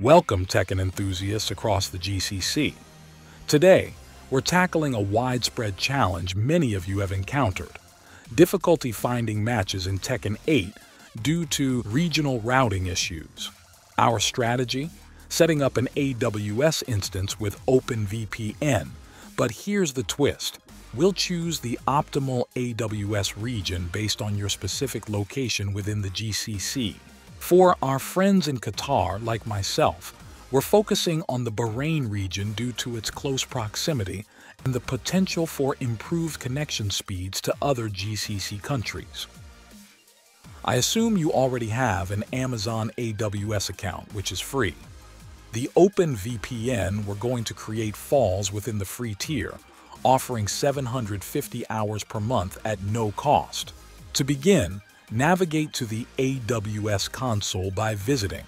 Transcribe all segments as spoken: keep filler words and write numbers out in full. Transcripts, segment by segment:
Welcome, Tekken enthusiasts across the G C C. Today, we're tackling a widespread challenge many of you have encountered: difficulty finding matches in Tekken eight due to regional routing issues. Our strategy? Setting up an A W S instance with OpenVPN. But here's the twist. We'll choose the optimal A W S region based on your specific location within the G C C. For our friends in Qatar, like myself, we're focusing on the Bahrain region due to its close proximity and the potential for improved connection speeds to other G C C countries. I assume you already have an Amazon A W S account, which is free. The OpenVPN we're going to create falls within the free tier, offering seven hundred fifty hours per month at no cost. To begin, navigate to the A W S console by visiting.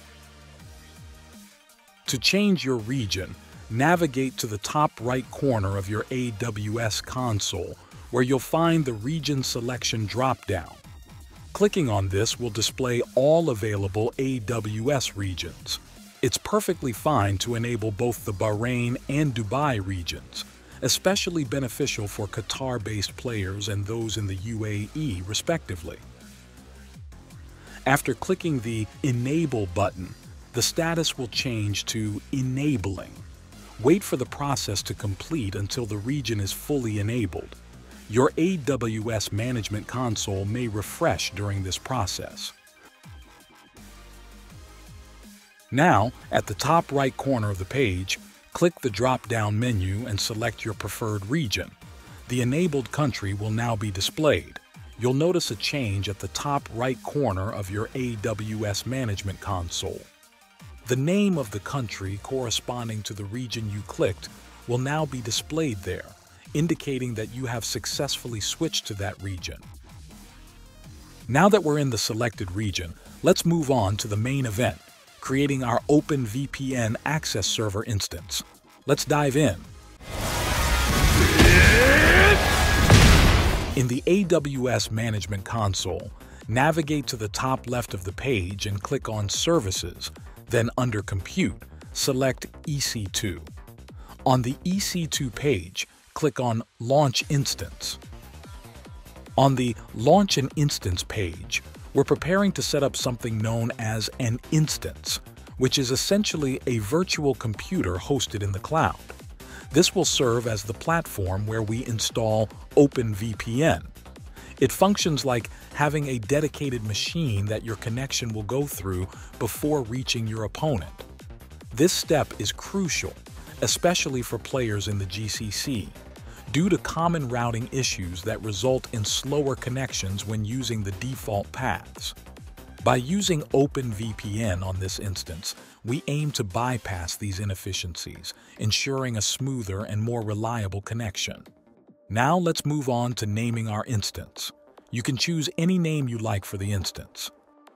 To change your region, navigate to the top right corner of your A W S console, where you'll find the region selection drop-down. Clicking on this will display all available A W S regions. It's perfectly fine to enable both the Bahrain and Dubai regions, especially beneficial for Qatar-based players and those in the U A E, respectively. After clicking the Enable button, the status will change to Enabling. Wait for the process to complete until the region is fully enabled. Your A W S management console may refresh during this process. Now, at the top right corner of the page, click the drop-down menu and select your preferred region. The enabled country will now be displayed. You'll notice a change at the top right corner of your A W S management console. The name of the country corresponding to the region you clicked will now be displayed there, indicating that you have successfully switched to that region. Now that we're in the selected region, let's move on to the main event, creating our OpenVPN access server instance. Let's dive in. In the A W S Management Console, navigate to the top left of the page and click on Services, then under Compute, select E C two. On the E C two page, click on Launch Instance. On the Launch an Instance page, we're preparing to set up something known as an instance, which is essentially a virtual computer hosted in the cloud. This will serve as the platform where we install OpenVPN. It functions like having a dedicated machine that your connection will go through before reaching your opponent. This step is crucial, especially for players in the G C C, due to common routing issues that result in slower connections when using the default paths. By using OpenVPN on this instance, we aim to bypass these inefficiencies, ensuring a smoother and more reliable connection. Now let's move on to naming our instance. You can choose any name you like for the instance.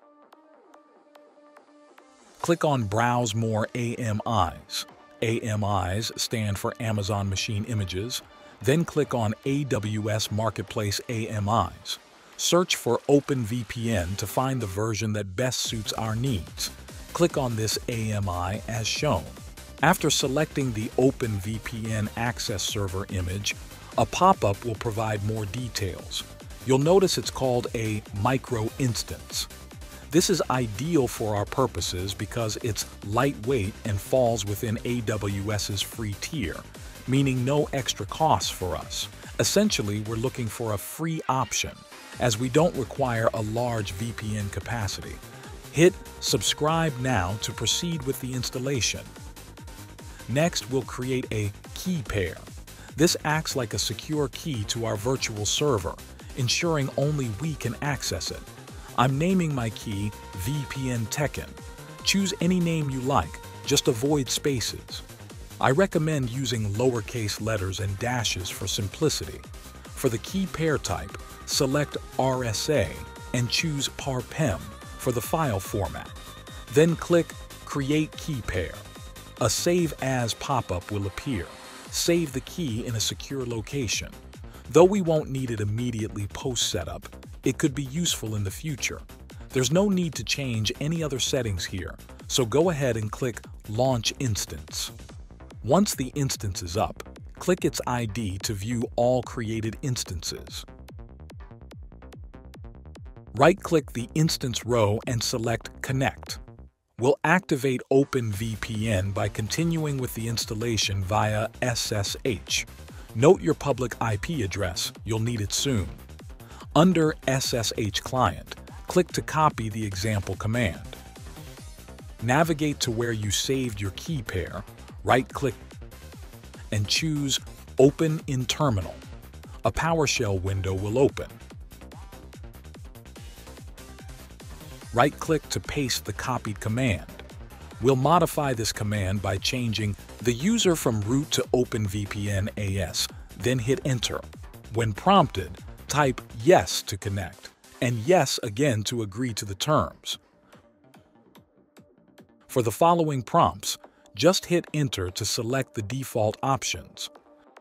Click on Browse More A M Is. A M Is stand for Amazon Machine Images. Then click on A W S Marketplace A M Is. Search for OpenVPN to find the version that best suits our needs. Click on this A M I as shown. After selecting the OpenVPN access server image, a pop-up will provide more details. You'll notice it's called a micro instance. This is ideal for our purposes because it's lightweight and falls within A W S's free tier, meaning no extra costs for us. Essentially, we're looking for a free option, as we don't require a large V P N capacity. Hit Subscribe now to proceed with the installation. Next, we'll create a key pair. This acts like a secure key to our virtual server, ensuring only we can access it. I'm naming my key V P N Tekken. Choose any name you like, just avoid spaces. I recommend using lowercase letters and dashes for simplicity. For the key pair type, select R S A and choose parpem for the file format. Then click Create Key Pair. A Save As pop-up will appear. Save the key in a secure location. Though we won't need it immediately post-setup, it could be useful in the future. There's no need to change any other settings here, So go ahead and click Launch Instance. Once the instance is up, click its I D to view all created instances. Right-click the instance row and select Connect. We'll activate OpenVPN by continuing with the installation via S S H. Note your public I P address, you'll need it soon. Under S S H Client, click to copy the example command. Navigate to where you saved your key pair, right-click, and choose Open in Terminal. A PowerShell window will open. Right-click to paste the copied command. We'll modify this command by changing the user from root to OpenVPN A S, then hit Enter. When prompted, type Yes to connect, and Yes again to agree to the terms. For the following prompts, just hit Enter to select the default options.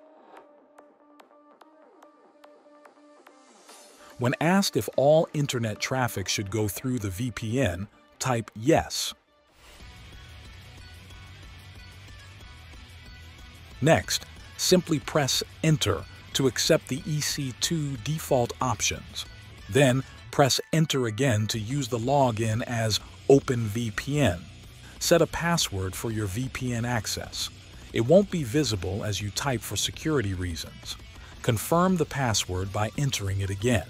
When asked if all internet traffic should go through the V P N, type Yes. Next, simply press Enter to accept the E C two default options. Then, press Enter again to use the login as OpenVPN. Set a password for your V P N access. It won't be visible as you type for security reasons. Confirm the password by entering it again.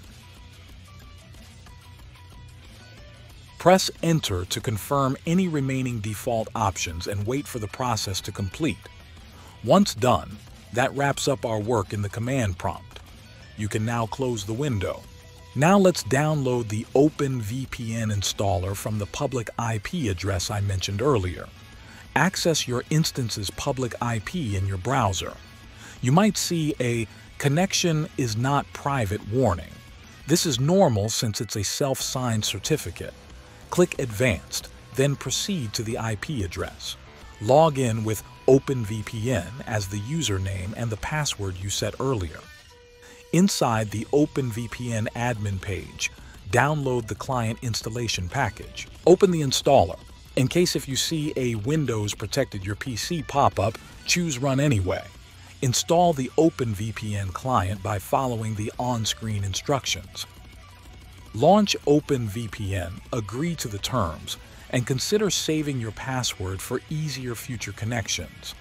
Press Enter to confirm any remaining default options and wait for the process to complete. Once done, that wraps up our work in the command prompt. You can now close the window. Now let's download the OpenVPN installer from the public I P address I mentioned earlier. Access your instance's public I P in your browser. You might see a "Connection is not private" warning. This is normal since it's a self-signed certificate. Click Advanced, then proceed to the I P address. Log in with OpenVPN as the username and the password you set earlier. Inside the OpenVPN admin page, download the client installation package. Open the installer. In case if you see a Windows protected your P C pop-up, choose Run anyway. Install the OpenVPN client by following the on-screen instructions. Launch OpenVPN, agree to the terms, and consider saving your password for easier future connections.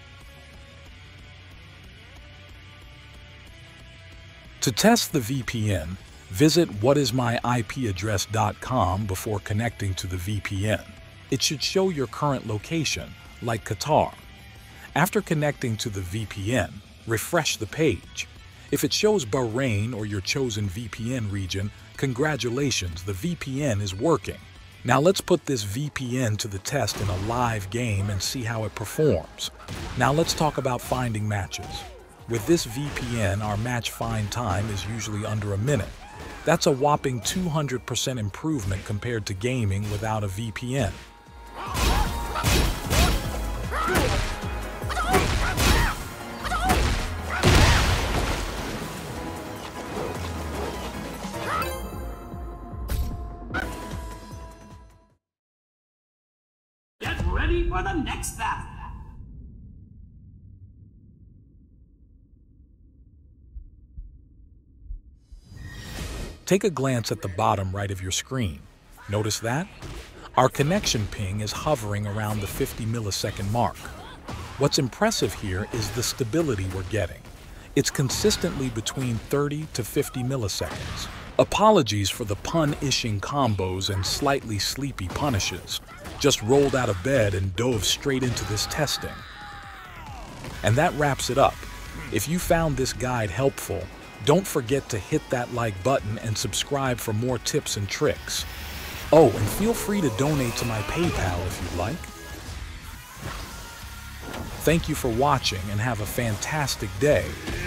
To test the V P N, visit what is my I P address dot com before connecting to the V P N. It should show your current location, like Qatar. After connecting to the V P N, refresh the page. If it shows Bahrain or your chosen V P N region, congratulations, the V P N is working. Now let's put this V P N to the test in a live game and see how it performs. Now let's talk about finding matches. With this V P N, our match find time is usually under a minute. That's a whopping two hundred percent improvement compared to gaming without a V P N. Ready for the next battle. Take a glance at the bottom right of your screen. Notice that? Our connection ping is hovering around the fifty millisecond mark. What's impressive here is the stability we're getting. It's consistently between thirty to fifty milliseconds. Apologies for the pun-ishing combos and slightly sleepy punishes. Just rolled out of bed and dove straight into this testing. And that wraps it up. If you found this guide helpful, don't forget to hit that like button and subscribe for more tips and tricks. Oh, and feel free to donate to my PayPal if you'd like. Thank you for watching and have a fantastic day.